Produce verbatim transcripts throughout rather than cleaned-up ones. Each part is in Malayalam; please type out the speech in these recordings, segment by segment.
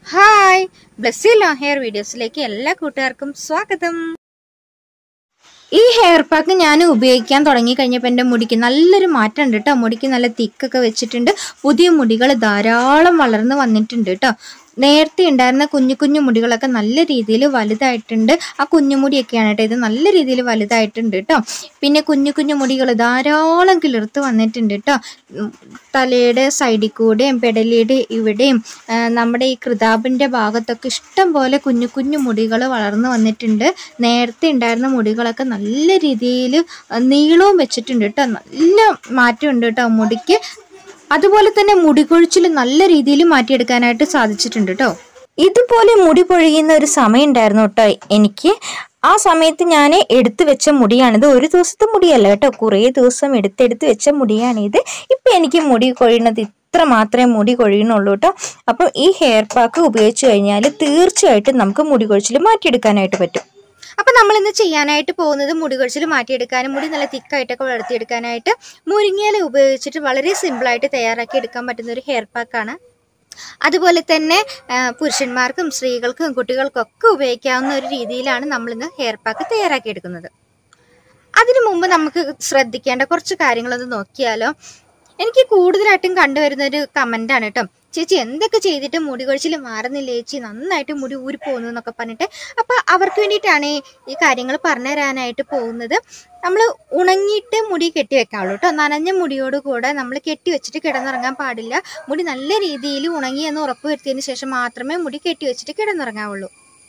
ഹായ്, ബ്ലെസ്സി ലോങ് ഹെയർ വീഡിയോസിലേക്ക് എല്ലാ കൂട്ടുകാർക്കും സ്വാഗതം. ഈ ഹെയർ പാക്ക് ഞാൻ ഉപയോഗിക്കാൻ തുടങ്ങി കഴിഞ്ഞപ്പോൾ എൻ്റെ മുടിക്ക് നല്ലൊരു മാറ്റം ഉണ്ട് കേട്ടോ. മുടിക്ക് നല്ല തിക്കൊക്കെ വെച്ചിട്ടുണ്ട്. പുതിയ മുടികൾ ധാരാളം വളർന്ന് വന്നിട്ടുണ്ട് കേട്ടോ. നേരത്തെ ഉണ്ടായിരുന്ന കുഞ്ഞു കുഞ്ഞു മുടികളൊക്കെ നല്ല രീതിയിൽ വലുതായിട്ടുണ്ട്. ആ കുഞ്ഞുമുടിയൊക്കെയാണ് കേട്ടോ, ഇത് നല്ല രീതിയിൽ വലുതായിട്ടുണ്ട് കേട്ടോ. പിന്നെ കുഞ്ഞു കുഞ്ഞു മുടികൾ ധാരാളം കിളിർത്ത് വന്നിട്ടുണ്ട് കേട്ടോ. തലയുടെ സൈഡിൽ കൂടെയും പെടലിയുടെ ഇവിടെയും നമ്മുടെ ഈ കൃതാപിൻ്റെ ഭാഗത്തൊക്കെ ഇഷ്ടം പോലെ കുഞ്ഞു കുഞ്ഞു മുടികൾ വളർന്നു വന്നിട്ടുണ്ട്. നേരത്തെ ഉണ്ടായിരുന്ന മുടികളൊക്കെ നല്ല രീതിയിൽ നീളവും വെച്ചിട്ടുണ്ട് കേട്ടോ. നല്ല മാറ്റമുണ്ട് കേട്ടോ മുടിക്ക്. അതുപോലെ തന്നെ മുടി കൊഴിച്ചിൽ നല്ല രീതിയിൽ മാറ്റിയെടുക്കാനായിട്ട് സാധിച്ചിട്ടുണ്ട് കേട്ടോ. ഇതുപോലെ മുടി പൊഴിയുന്ന ഒരു സമയം ഉണ്ടായിരുന്നു കേട്ടോ എനിക്ക്. ആ സമയത്ത് ഞാൻ എടുത്തു വെച്ച മുടിയാണിത്. ഒരു ദിവസത്തെ മുടിയല്ല കേട്ടോ, കുറേ ദിവസം എടുത്തെടുത്ത് വെച്ച മുടിയാണിത്. ഇപ്പം എനിക്ക് മുടി കൊഴിയുന്നത് ഇത്ര മാത്രമേ മുടി കൊഴിയുന്നുള്ളൂ കേട്ടോ. അപ്പം ഈ ഹെയർ പാക്ക് ഉപയോഗിച്ച് കഴിഞ്ഞാൽ തീർച്ചയായിട്ടും നമുക്ക് മുടി കൊഴിച്ചിൽ മാറ്റിയെടുക്കാനായിട്ട് പറ്റും. അപ്പം നമ്മളിന്ന് ചെയ്യാനായിട്ട് പോകുന്നത് മുടി കൊഴിച്ചിൽ മാറ്റിയെടുക്കാനും മുടി നല്ല തിക്കായിട്ടൊക്കെ വളർത്തിയെടുക്കാനായിട്ട് മുരിങ്ങയില ഉപയോഗിച്ചിട്ട് വളരെ സിമ്പിളായിട്ട് തയ്യാറാക്കി എടുക്കാൻ പറ്റുന്ന ഒരു ഹെയർ പാക്കാണ്. അതുപോലെ തന്നെ പുരുഷന്മാർക്കും സ്ത്രീകൾക്കും കുട്ടികൾക്കൊക്കെ ഉപയോഗിക്കാവുന്ന ഒരു രീതിയിലാണ് നമ്മളിന്ന് ഹെയർ പാക്ക് തയ്യാറാക്കി എടുക്കുന്നത്. അതിനു മുമ്പ് നമുക്ക് ശ്രദ്ധിക്കേണ്ട കുറച്ച് കാര്യങ്ങളൊന്ന് നോക്കിയാലോ. എനിക്ക് കൂടുതലായിട്ടും കണ്ടുവരുന്ന ഒരു കമൻ്റാണ് കേട്ടോ, ചേച്ചി എന്തൊക്കെ ചെയ്തിട്ട് മുടി കൊഴിച്ചിൽ മാറുന്നില്ല ചേച്ചി, നന്നായിട്ട് മുടി ഊരി പോകുന്നു എന്നൊക്കെ പറഞ്ഞിട്ട്. അപ്പം അവർക്ക് വേണ്ടിയിട്ടാണ് ഈ കാര്യങ്ങൾ പറഞ്ഞു തരാനായിട്ട് പോകുന്നത്. നമ്മൾ ഉണങ്ങിയിട്ട് മുടി കെട്ടി വെക്കാവുള്ളൂ കേട്ടോ. നനഞ്ഞ മുടിയോട് കൂടെ നമ്മൾ കെട്ടി വെച്ചിട്ട് കിടന്നുറങ്ങാൻ പാടില്ല. മുടി നല്ല രീതിയിൽ ഉണങ്ങി എന്ന് ഉറപ്പ് വരുത്തിയതിന് ശേഷം മാത്രമേ മുടി കെട്ടി വെച്ചിട്ട് കിടന്നുറങ്ങാവുള്ളൂ.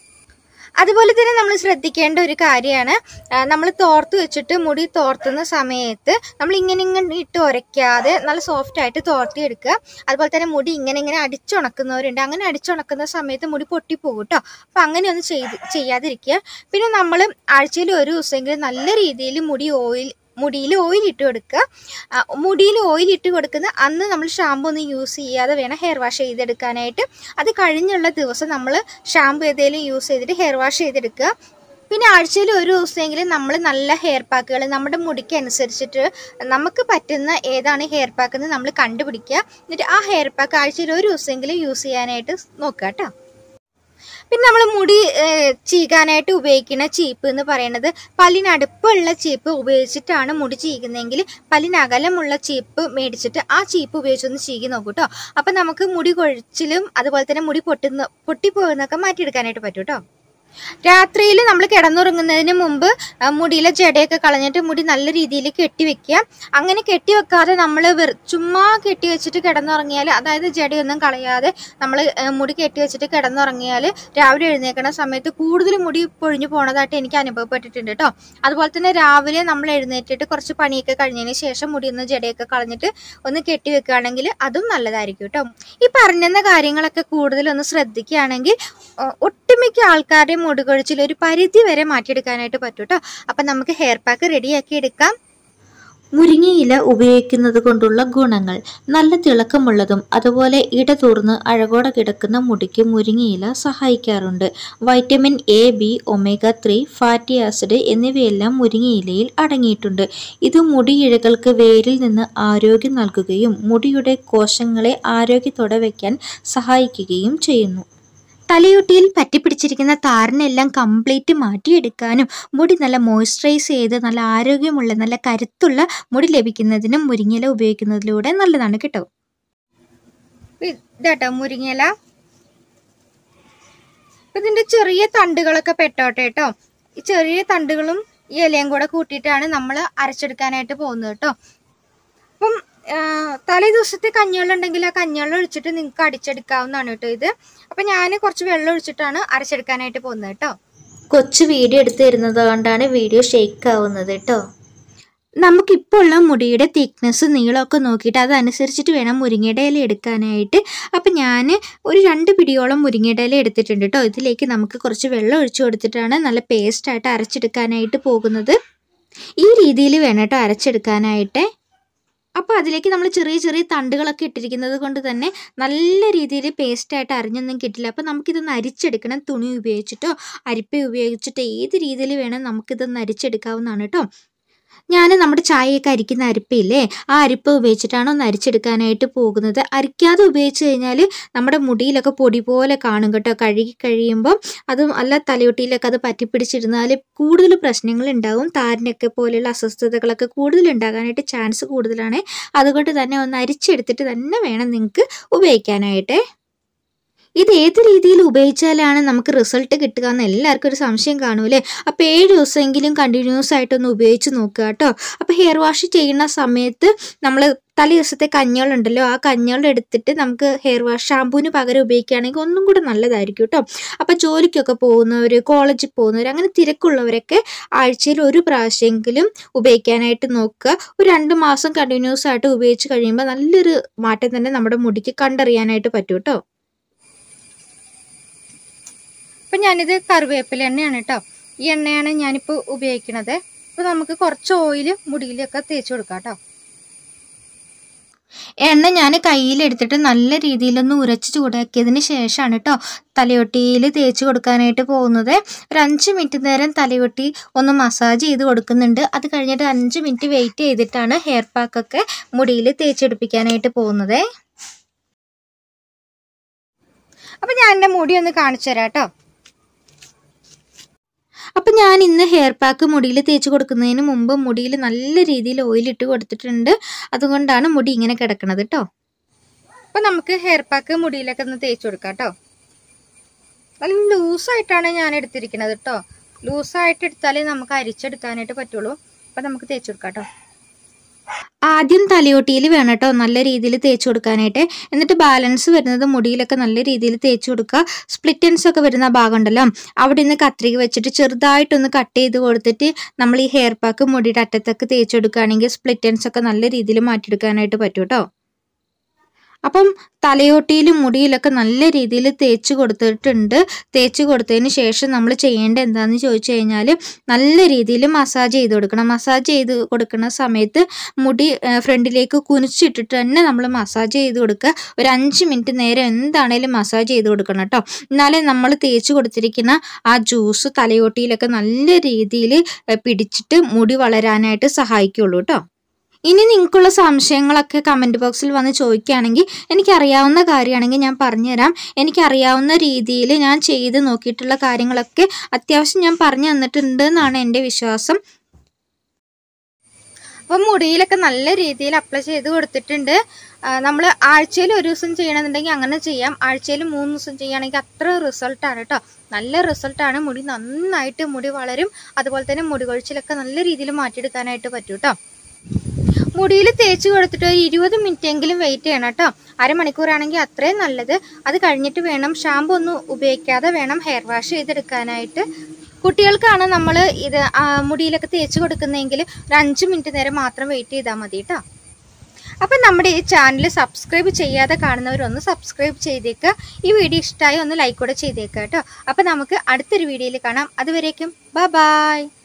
അതുപോലെ തന്നെ നമ്മൾ ശ്രദ്ധിക്കേണ്ട ഒരു കാര്യമാണ്, നമ്മൾ തോർത്ത് വെച്ചിട്ട് മുടി തോർത്തുന്ന സമയത്ത് നമ്മൾ ഇങ്ങനെ ഇങ്ങനെ ഇട്ട് ഉരയ്ക്കാതെ നല്ല സോഫ്റ്റ് ആയിട്ട് തോർത്തി എടുക്കുക. അതുപോലെ തന്നെ മുടി ഇങ്ങനെ ഇങ്ങനെ അടിച്ചുണക്കുന്നവരുണ്ട്. അങ്ങനെ അടിച്ചുണക്കുന്ന സമയത്ത് മുടി പൊട്ടിപ്പോകും കേട്ടോ. അപ്പം അങ്ങനെയൊന്നും ചെയ്ത് ചെയ്യാതിരിക്കുക. പിന്നെ നമ്മൾ ആഴ്ചയിൽ ഒരു ദിവസമെങ്കിലും നല്ല രീതിയിൽ മുടി ഓയിൽ മുടിയിൽ ഓയിൽ ഇട്ട് കൊടുക്കുക. മുടിയിൽ ഓയിൽ ഇട്ട് കൊടുക്കുന്ന അന്ന് നമ്മൾ ഷാമ്പു ഒന്നും യൂസ് ചെയ്യാതെ വേണം ഹെയർ വാഷ് ചെയ്തെടുക്കാനായിട്ട്. അത് കഴിഞ്ഞുള്ള ദിവസം നമ്മൾ ഷാമ്പു ഏതെങ്കിലും യൂസ് ചെയ്തിട്ട് ഹെയർ വാഷ് ചെയ്തെടുക്കുക. പിന്നെ ആഴ്ചയിൽ ഒരു ദിവസമെങ്കിലും നമ്മൾ നല്ല ഹെയർ പാക്കുകൾ നമ്മുടെ മുടിക്ക് അനുസരിച്ചിട്ട് നമുക്ക് പറ്റുന്ന ഏതാണ് ഹെയർ പാക്ക് എന്ന് നമ്മൾ കണ്ടുപിടിക്കുക. എന്നിട്ട് ആ ഹെയർ പാക്ക് ആഴ്ചയിൽ ഒരു ദിവസമെങ്കിലും യൂസ് ചെയ്യാനായിട്ട് നോക്കുക കേട്ടോ. പിന്നെ നമ്മൾ മുടി ചീകാനായിട്ട് ഉപയോഗിക്കുന്ന ചീപ്പ് എന്ന് പറയുന്നത് പല്ലിനടുപ്പുള്ള ചീപ്പ് ഉപയോഗിച്ചിട്ടാണ് മുടി ചീകുന്നതെങ്കിൽ പല്ലിനകലമുള്ള ചീപ്പ് മേടിച്ചിട്ട് ആ ചീപ്പ് ഉപയോഗിച്ചൊന്ന് ചീകി നോക്കൂ കേട്ടോ. അപ്പം നമുക്ക് മുടി കൊഴിച്ചിലും അതുപോലെ തന്നെ മുടി പൊട്ടുന്ന പൊട്ടിപ്പോകുന്നൊക്കെ മാറ്റിയെടുക്കാനായിട്ട് പറ്റും കേട്ടോ. രാത്രിയിൽ നമ്മൾ കിടന്നുറങ്ങുന്നതിന് മുമ്പ് മുടിയിലെ ജടയൊക്കെ കളഞ്ഞിട്ട് മുടി നല്ല രീതിയിൽ കെട്ടിവെക്കുക. അങ്ങനെ കെട്ടിവെക്കാതെ നമ്മൾ ചുമ്മാ കെട്ടി വെച്ചിട്ട് കിടന്നുറങ്ങിയാൽ, അതായത് ജടയൊന്നും കളയാതെ നമ്മൾ മുടി കെട്ടി വെച്ചിട്ട് കിടന്നുറങ്ങിയാൽ രാവിലെ എഴുന്നേൽക്കുന്ന സമയത്ത് കൂടുതൽ മുടി പൊഴിഞ്ഞു പോണതായിട്ട് എനിക്ക് അനുഭവപ്പെട്ടിട്ടുണ്ട് കേട്ടോ. അതുപോലെ തന്നെ രാവിലെ നമ്മൾ എഴുന്നേറ്റിട്ട് കുറച്ച് പണിയൊക്കെ കഴിഞ്ഞതിന് ശേഷം മുടി ഒന്ന് ജടയൊക്കെ കളഞ്ഞിട്ട് ഒന്ന് കെട്ടിവെക്കുകയാണെങ്കിൽ അതും നല്ലതായിരിക്കും കേട്ടോ. ഈ പറഞ്ഞെന്ന കാര്യങ്ങളൊക്കെ കൂടുതലൊന്ന് ശ്രദ്ധിക്കുകയാണെങ്കിൽ ഒട്ടുമിക്ക ആൾക്കാരുടെയും മുടി കൊഴിച്ചിൽ ഒരു പരിധി വരെ മാറ്റിയെടുക്കാനായിട്ട് പറ്റും കേട്ടോ. അപ്പം നമുക്ക് ഹെയർ പാക്ക് റെഡിയാക്കി എടുക്കാം. മുരിങ്ങയില ഉപയോഗിക്കുന്നത് കൊണ്ടുള്ള ഗുണങ്ങൾ: നല്ല തിളക്കമുള്ളതും അതുപോലെ ഇടതൂർന്ന് അഴകോടെ കിടക്കുന്ന മുടിക്ക് മുരിങ്ങയില സഹായിക്കാറുണ്ട്. Vitamin A, B, omega three, fatty acid എന്നിവയെല്ലാം മുരിങ്ങയിലയിൽ അടങ്ങിയിട്ടുണ്ട്. ഇത് മുടിയിഴകൾക്ക് വേരിൽ നിന്ന് ആരോഗ്യം നൽകുകയും മുടിയുടെ കോശങ്ങളെ ആരോഗ്യത്തോടെ വയ്ക്കാൻ സഹായിക്കുകയും ചെയ്യുന്നു. തലയൊട്ടിയിൽ പറ്റിപ്പിടിച്ചിരിക്കുന്ന താരനെല്ലാം കംപ്ലീറ്റ് മാറ്റിയെടുക്കാനും മുടി നല്ല മോയ്സ്ചറൈസ് ചെയ്ത് നല്ല ആരോഗ്യമുള്ള നല്ല കരുത്തുള്ള മുടി ലഭിക്കുന്നതിനും മുരിങ്ങയില ഉപയോഗിക്കുന്നതിലൂടെ നല്ലതാണ് കേട്ടോ. ഇതാട്ടോ മുരിങ്ങയില. ഇതിൻ്റെ ചെറിയ തണ്ടുകളൊക്കെ പെട്ടോട്ടെ കേട്ടോ. ഈ ചെറിയ തണ്ടുകളും ഈ ഇലയും കൂടെ കൂട്ടിയിട്ടാണ് നമ്മൾ അരച്ചെടുക്കാനായിട്ട് പോകുന്നത് കേട്ടോ. അപ്പം തലേ ദിവസത്തെ കഞ്ഞിവെള്ളം ഉണ്ടെങ്കിൽ ആ കഞ്ഞിവെള്ളം ഒഴിച്ചിട്ട് നിങ്ങൾക്ക് അടിച്ചെടുക്കാവുന്നതാണ് കേട്ടോ ഇത്. അപ്പം ഞാൻ കുറച്ച് വെള്ളം ഒഴിച്ചിട്ടാണ് അരച്ചെടുക്കാനായിട്ട് പോകുന്നത് കേട്ടോ. കൊച്ചു വീഡിയോ എടുത്ത് തരുന്നത് കൊണ്ടാണ് വീഡിയോ ഷേക്ക് ആവുന്നത് കേട്ടോ. നമുക്കിപ്പോൾ ഉള്ള മുടിയുടെ തിക്നെസ് നീളമൊക്കെ നോക്കിയിട്ട് അതനുസരിച്ചിട്ട് വേണം മുരിങ്ങയുടെ ഇല എടുക്കാനായിട്ട്. അപ്പം ഞാൻ ഒരു രണ്ട് പിടിയോളം മുരിങ്ങയുടെ ഇല എടുത്തിട്ടുണ്ട് കേട്ടോ. ഇതിലേക്ക് നമുക്ക് കുറച്ച് വെള്ളം ഒഴിച്ചു കൊടുത്തിട്ടാണ് നല്ല പേസ്റ്റായിട്ട് അരച്ചെടുക്കാനായിട്ട് പോകുന്നത്. ഈ രീതിയിൽ വേണം കേട്ടോ അരച്ചെടുക്കാനായിട്ട്. അപ്പോൾ അതിലേക്ക് നമ്മൾ ചെറിയ ചെറിയ തണ്ടുകളൊക്കെ ഇട്ടിരിക്കുന്നത് കൊണ്ട് തന്നെ നല്ല രീതിയിൽ പേസ്റ്റായിട്ട് അരിഞ്ഞൊന്നും കിട്ടില്ല. അപ്പോൾ നമുക്കിതൊന്ന് അരിച്ചെടുക്കണം. തുണി ഉപയോഗിച്ചിട്ടോ അരിപ്പ ഉപയോഗിച്ചിട്ടോ ഏത് രീതിയിൽ വേണം നമുക്കിതൊന്ന് അരിച്ചെടുക്കാവുന്നതാണ് കേട്ടോ. ഞാൻ നമ്മുടെ ചായയൊക്കെ അരിക്കുന്ന അരിപ്പയില്ലേ, ആ അരിപ്പ ഉപയോഗിച്ചിട്ടാണ് ഒന്ന് അരിച്ചെടുക്കാനായിട്ട് പോകുന്നത്. അരിക്കാതെ ഉപയോഗിച്ച് കഴിഞ്ഞാൽ നമ്മുടെ മുടിയിലൊക്കെ പൊടി പോലെ കാണും കേട്ടോ. കഴുകി കഴിയുമ്പം അത് അല്ല തലയൊട്ടിയിലൊക്കെ അത് പറ്റിപ്പിടിച്ചിരുന്നാൽ കൂടുതൽ പ്രശ്നങ്ങൾ ഉണ്ടാവും. താരനൊക്കെ പോലെയുള്ള അസ്വസ്ഥതകളൊക്കെ കൂടുതൽ ഉണ്ടാകാനായിട്ട് ചാൻസ് കൂടുതലാണ്. അതുകൊണ്ട് തന്നെ ഒന്ന് അരിച്ചെടുത്തിട്ട് തന്നെ വേണം നിങ്ങൾക്ക് ഉപയോഗിക്കാനായിട്ട്. ഇത് ഏത് രീതിയിൽ ഉപയോഗിച്ചാലാണ് നമുക്ക് റിസൾട്ട് കിട്ടുക എന്ന് എല്ലാവർക്കും ഒരു സംശയം കാണൂലേ. അപ്പോൾ ഏഴ് ദിവസമെങ്കിലും കണ്ടിന്യൂസ് ആയിട്ടൊന്ന് ഉപയോഗിച്ച് നോക്കുക കേട്ടോ. അപ്പോൾ ഹെയർ വാഷ് ചെയ്യുന്ന സമയത്ത് നമ്മൾ തലേ ദിവസത്തെ കഞ്ഞികളുണ്ടല്ലോ, ആ കഞ്ഞികൾ എടുത്തിട്ട് നമുക്ക് ഹെയർ വാഷ് ഷാമ്പൂവിന് പകരം ഉപയോഗിക്കുകയാണെങ്കിൽ ഒന്നും കൂടെ നല്ലതായിരിക്കും കേട്ടോ. അപ്പോൾ ജോലിക്കൊക്കെ പോകുന്നവർ, കോളേജിൽ പോകുന്നവർ, അങ്ങനെ തിരക്കുള്ളവരൊക്കെ ആഴ്ചയിൽ ഒരു പ്രാവശ്യമെങ്കിലും ഉപയോഗിക്കാനായിട്ട് നോക്കുക. ഒരു രണ്ട് മാസം കണ്ടിന്യൂസ് ആയിട്ട് ഉപയോഗിച്ച് കഴിയുമ്പോൾ നല്ലൊരു മാറ്റം തന്നെ നമ്മുടെ മുടിക്ക് കണ്ടറിയാനായിട്ട് പറ്റും കേട്ടോ. അപ്പം ഞാനിത് കറിവേപ്പില എണ്ണയാണ് കേട്ടോ. ഈ എണ്ണയാണ് ഞാനിപ്പോൾ ഉപയോഗിക്കുന്നത്. അപ്പോൾ നമുക്ക് കുറച്ച് ഓയിൽ മുടിയിലൊക്കെ തേച്ച് കൊടുക്കാം കേട്ടോ. എണ്ണ ഞാൻ കയ്യിലെടുത്തിട്ട് നല്ല രീതിയിലൊന്ന് ഉരച്ച് ചൂടാക്കിയതിന് ശേഷമാണ് കേട്ടോ തലയൊട്ടിയിൽ തേച്ച് കൊടുക്കാനായിട്ട് പോകുന്നത്. ഒരു അഞ്ച് മിനിറ്റ് നേരം തലയൊട്ടി ഒന്ന് മസാജ് ചെയ്ത് കൊടുക്കുന്നുണ്ട്. അത് കഴിഞ്ഞിട്ട് അഞ്ച് മിനിറ്റ് വെയിറ്റ് ചെയ്തിട്ടാണ് ഹെയർ പാക്കൊക്കെ മുടിയിൽ തേച്ചെടുപ്പിക്കാനായിട്ട് പോകുന്നത്. അപ്പം ഞാൻ എൻ്റെ മുടി ഒന്ന് കാണിച്ചു തരാം കേട്ടോ. അപ്പം ഞാൻ ഇന്ന് ഹെയർ പാക്ക് മുടിയിൽ തേച്ച് കൊടുക്കുന്നതിന് മുമ്പ് മുടിയിൽ നല്ല രീതിയിൽ ഓയിലിട്ട് കൊടുത്തിട്ടുണ്ട്. അതുകൊണ്ടാണ് മുടി ഇങ്ങനെ കിടക്കണത് കേട്ടോ. അപ്പം നമുക്ക് ഹെയർ പാക്ക് മുടിയിലൊക്കെ ഒന്ന് തേച്ച് കൊടുക്കാം കേട്ടോ. നല്ല ലൂസായിട്ടാണ് ഞാൻ എടുത്തിരിക്കുന്നത് കേട്ടോ. ലൂസായിട്ട് എടുത്താലേ നമുക്ക് അരിച്ചെടുക്കാനായിട്ട് പറ്റുള്ളൂ. അപ്പം നമുക്ക് തേച്ച് കൊടുക്കാം കേട്ടോ. ആദ്യം തലയോട്ടിയിൽ വേണം കേട്ടോ നല്ല രീതിയിൽ തേച്ച് കൊടുക്കാനായിട്ട്. എന്നിട്ട് ബാലൻസ് വരുന്നത് മുടിയിലൊക്കെ നല്ല രീതിയിൽ തേച്ച് കൊടുക്കുക. സ്പ്ലിറ്റൻസ് ഒക്കെ വരുന്ന ഭാഗം ഉണ്ടല്ലോ, അവിടെ നിന്ന് കത്രിക വെച്ചിട്ട് ചെറുതായിട്ടൊന്ന് കട്ട് ചെയ്ത് കൊടുത്തിട്ട് നമ്മൾ ഈ ഹെയർ പാക്ക് മുടിയുടെ അറ്റത്തൊക്കെ തേച്ച് കൊടുക്കുകയാണെങ്കിൽ സ്പ്ലിറ്റൻസ് ഒക്കെ നല്ല രീതിയിൽ മാറ്റിയെടുക്കാനായിട്ട് പറ്റും കേട്ടോ. അപ്പം തലയോട്ടിയിലും മുടിയിലൊക്കെ നല്ല രീതിയിൽ തേച്ച് കൊടുത്തിട്ടുണ്ട്. തേച്ച് കൊടുത്തതിന് ശേഷം നമ്മൾ ചെയ്യേണ്ടത് എന്താണെന്ന് ചോദിച്ചു കഴിഞ്ഞാൽ നല്ല രീതിയിൽ മസാജ് ചെയ്ത് കൊടുക്കണം. മസാജ് ചെയ്ത് കൊടുക്കുന്ന സമയത്ത് മുടി ഫ്രണ്ടിലേക്ക് കുനിച്ചിട്ടിട്ട് തന്നെ നമ്മൾ മസാജ് ചെയ്ത് കൊടുക്കുക. ഒരു അഞ്ച് മിനിറ്റ് നേരം എന്താണേലും മസാജ് ചെയ്ത് കൊടുക്കണം കേട്ടോ. എന്നാലേ നമ്മൾ തേച്ച് കൊടുത്തിരിക്കുന്ന ആ ജ്യൂസ് തലയോട്ടിയിലൊക്കെ നല്ല രീതിയിൽ പിടിച്ചിട്ട് മുടി വളരാനായിട്ട് സഹായിക്കുള്ളൂ കേട്ടോ. ഇനി നിങ്ങൾക്കുള്ള സംശയങ്ങളൊക്കെ കമൻറ്റ് ബോക്സിൽ വന്ന് ചോദിക്കുകയാണെങ്കിൽ എനിക്കറിയാവുന്ന കാര്യമാണെങ്കിൽ ഞാൻ പറഞ്ഞുതരാം. എനിക്കറിയാവുന്ന രീതിയിൽ ഞാൻ ചെയ്ത് നോക്കിയിട്ടുള്ള കാര്യങ്ങളൊക്കെ അത്യാവശ്യം ഞാൻ പറഞ്ഞു തന്നിട്ടുണ്ട് എന്നാണ് എൻ്റെ വിശ്വാസം. അപ്പം മുടിയിലൊക്കെ നല്ല രീതിയിൽ അപ്ലൈ ചെയ്ത് കൊടുത്തിട്ടുണ്ട്. നമ്മൾ ആഴ്ചയിൽ ഒരു ദിവസം ചെയ്യണമെന്നുണ്ടെങ്കിൽ അങ്ങനെ ചെയ്യാം. ആഴ്ചയിൽ മൂന്ന് ദിവസം ചെയ്യുകയാണെങ്കിൽ അത്ര റിസൾട്ടാണ് കേട്ടോ. നല്ല റിസൾട്ടാണ്. മുടി നന്നായിട്ട് മുടി വളരും. അതുപോലെ തന്നെ മുടി കൊഴിച്ചിലൊക്കെ നല്ല രീതിയിൽ മാറ്റിയെടുക്കാനായിട്ട് പറ്റും കേട്ടോ. മുടിയിൽ തേച്ച് കൊടുത്തിട്ട് ഒരു ഇരുപത് മിനിറ്റ് എങ്കിലും വെയിറ്റ് ചെയ്യണം കേട്ടോ. അരമണിക്കൂറാണെങ്കിൽ അത്രയും നല്ലത്. അത് കഴിഞ്ഞിട്ട് വേണം, ഷാമ്പു ഒന്നും ഉപയോഗിക്കാതെ വേണം ഹെയർ വാഷ് ചെയ്തെടുക്കാനായിട്ട്. കുട്ടികൾക്കാണ് നമ്മൾ ഇത് മുടിയിലൊക്കെ തേച്ച് കൊടുക്കുന്നതെങ്കിൽ ഒരു അഞ്ച് മിനിറ്റ് നേരം മാത്രം വെയിറ്റ് ചെയ്താൽ മതി കേട്ടോ. അപ്പം നമ്മുടെ ഈ ചാനൽ സബ്സ്ക്രൈബ് ചെയ്യാതെ കാണുന്നവരൊന്ന് സബ്സ്ക്രൈബ് ചെയ്തേക്കുക. ഈ വീഡിയോ ഇഷ്ടമായി ഒന്ന് ലൈക്ക് കൂടെ ചെയ്തേക്കുക കേട്ടോ. അപ്പം നമുക്ക് അടുത്തൊരു വീഡിയോയിൽ കാണാം. അതുവരേക്കും ബൈ ബൈ.